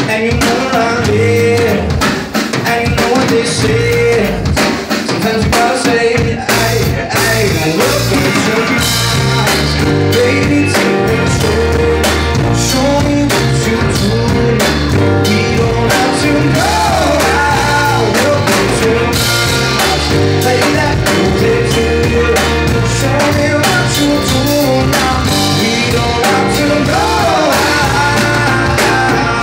And you know where I live, and you know what they say. Sometimes you gotta say, welcome to my house. Baby, take control. Show me what you do. We don't have to go out. Welcome to my house. Play that music too. Show me what you do now. We don't have to go out.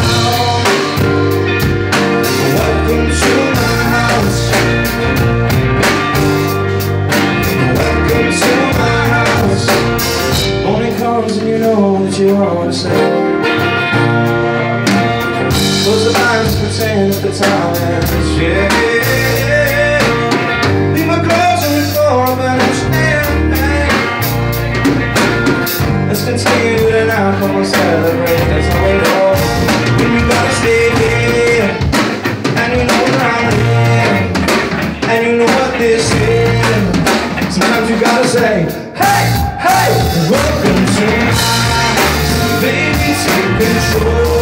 Welcome to my house. Welcome to my house. Morning comes and you know what you want to say. Close the blinds, pretend that the time ends, yeah. Leave my clothes on the floor, but I'm standing. Let's continue to now, come on, celebrate, that's how we roll. When you gotta stay here, and you know where I'm here, and you know what this is. Sometimes you gotta say, hey, hey, welcome to my house. Baby, take control.